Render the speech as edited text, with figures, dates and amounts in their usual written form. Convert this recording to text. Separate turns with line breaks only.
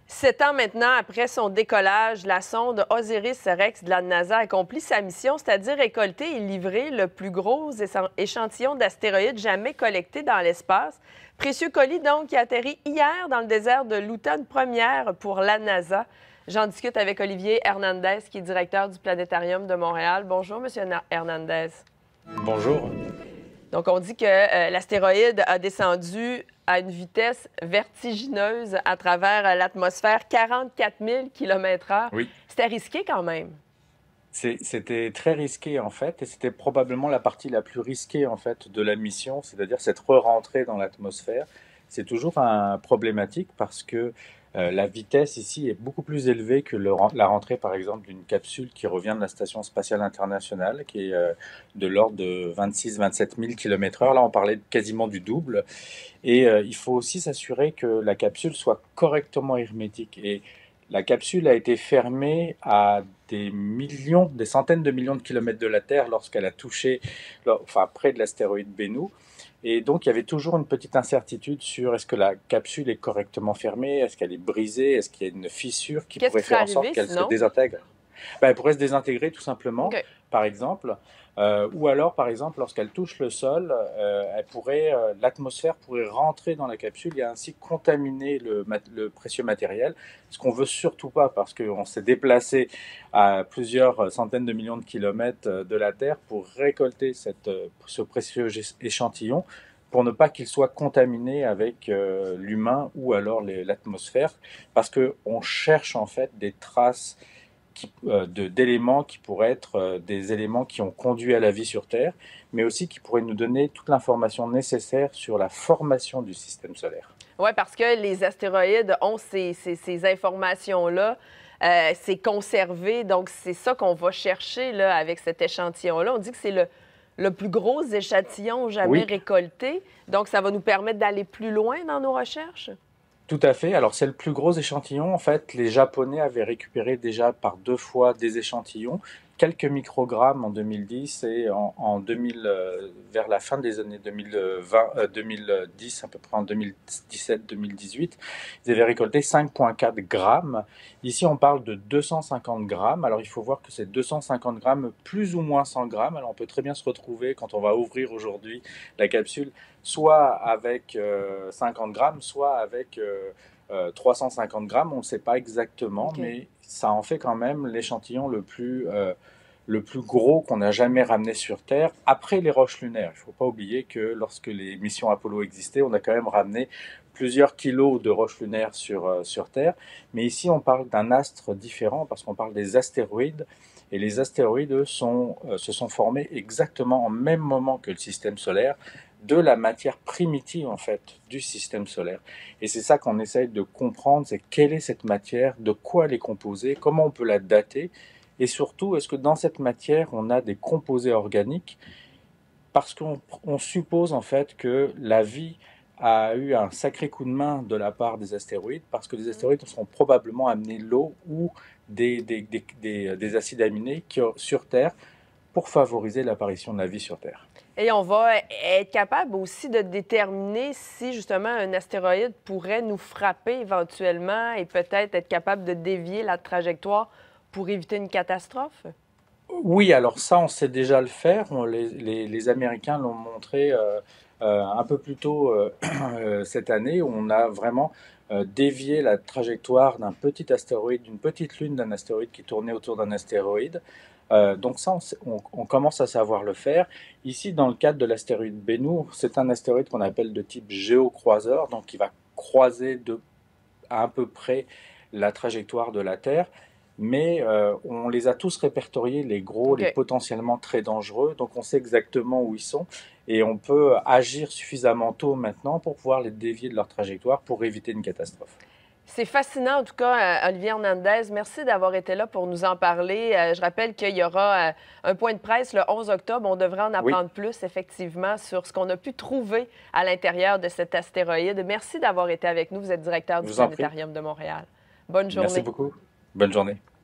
7 ans maintenant après son décollage, la sonde OSIRIS-REx de la NASA accomplit sa mission, c'est-à-dire récolter et livrer le plus gros échantillon d'astéroïdes jamais collecté dans l'espace. Précieux colis, donc, qui atterrit hier dans le désert de l'Utah, une première pour la NASA. J'en discute avec Olivier Hernandez, qui est directeur du Planétarium de Montréal. Bonjour, Monsieur Hernandez.
Bonjour.
Donc, on dit que l'astéroïde a descendu à une vitesse vertigineuse à travers l'atmosphère, 44 000 km/h.
Oui.
C'était risqué quand même.
C'était très risqué, en fait, et c'était probablement la partie la plus risquée, en fait, de la mission, c'est-à-dire cette re-rentrée dans l'atmosphère. C'est toujours un problématique parce que la vitesse ici est beaucoup plus élevée que la rentrée, par exemple, d'une capsule qui revient de la Station spatiale internationale, qui est de l'ordre de 26-27 000 km/h. Là, on parlait quasiment du double. Et il faut aussi s'assurer que la capsule soit correctement hermétique. Et la capsule a été fermée à des centaines de millions de kilomètres de la Terre lorsqu'elle a touché, près de l'astéroïde Bennu. Et donc, il y avait toujours une petite incertitude sur est-ce que la capsule est correctement fermée, est-ce qu'elle est brisée, est-ce qu'il y a une fissure qui pourrait faire en sorte qu'elle se désintègre. Elle pourrait se désintégrer tout simplement, par exemple. Ou alors, par exemple, lorsqu'elle touche le sol, l'atmosphère pourrait rentrer dans la capsule et ainsi contaminer le précieux matériel, ce qu'on veut surtout pas parce qu'on s'est déplacé à plusieurs centaines de millions de kilomètres de la Terre pour récolter ce précieux échantillon pour ne pas qu'il soit contaminé avec l'humain ou alors l'atmosphère, parce qu'on cherche en fait des traces d'éléments qui pourraient être des éléments qui ont conduit à la vie sur Terre, mais aussi qui pourraient nous donner toute l'information nécessaire sur la formation du système solaire.
Oui, parce que les astéroïdes ont ces informations-là, c'est conservé, donc c'est ça qu'on va chercher là, avec cet échantillon-là. On dit que c'est le plus gros échantillon jamais récolté, donc ça va nous permettre d'aller plus loin dans nos recherches?
Tout à fait. Alors, c'est le plus gros échantillon. En fait, les Japonais avaient récupéré déjà par 2 fois des échantillons, quelques microgrammes en 2010 et en 2000, vers la fin des années 2010, à peu près en 2017-2018, ils avaient récolté 5,4 grammes. Ici, on parle de 250 grammes. Alors, il faut voir que c'est 250 grammes plus ou moins 100 grammes. Alors, on peut très bien se retrouver quand on va ouvrir aujourd'hui la capsule, soit avec 50 grammes, soit avec 350 grammes. On ne sait pas exactement, mais ça en fait quand même l'échantillon le plus gros qu'on a jamais ramené sur Terre, après les roches lunaires. Il ne faut pas oublier que lorsque les missions Apollo existaient, on a quand même ramené plusieurs kilos de roches lunaires sur Terre. Mais ici, on parle d'un astre différent parce qu'on parle des astéroïdes. Et les astéroïdes se sont formés exactement en même moment que le système solaire, de la matière primitive en fait du système solaire. Et c'est ça qu'on essaye de comprendre, c'est quelle est cette matière, de quoi elle est composée, comment on peut la dater, et surtout, est-ce que dans cette matière, on a des composés organiques? Parce qu'on suppose en fait que la vie a eu un sacré coup de main de la part des astéroïdes, parce que les astéroïdes seront probablement amenés l'eau ou des acides aminés sur Terre pour favoriser l'apparition de la vie sur Terre.
Et on va être capable aussi de déterminer si, justement, un astéroïde pourrait nous frapper éventuellement et peut-être être capable de dévier la trajectoire pour éviter une catastrophe?
Oui, alors ça, on sait déjà le faire. Les Américains l'ont montré un peu plus tôt cette année, où on a vraiment dévié la trajectoire d'un petit astéroïde, d'une petite lune d'un astéroïde qui tournait autour d'un astéroïde. Donc ça, on commence à savoir le faire. Ici, dans le cadre de l'astéroïde Bennu, c'est un astéroïde qu'on appelle de type géocroiseur, donc qui va croiser à peu près la trajectoire de la Terre. Mais on les a tous répertoriés, les gros, les potentiellement très dangereux, donc on sait exactement où ils sont et on peut agir suffisamment tôt maintenant pour pouvoir les dévier de leur trajectoire pour éviter une catastrophe.
C'est fascinant, en tout cas, Olivier Hernandez. Merci d'avoir été là pour nous en parler. Je rappelle qu'il y aura un point de presse le 11 octobre. On devrait en apprendre plus, effectivement, sur ce qu'on a pu trouver à l'intérieur de cet astéroïde. Merci d'avoir été avec nous. Vous êtes directeur du Planétarium de Montréal. Bonne journée.
Merci beaucoup. Bonne journée.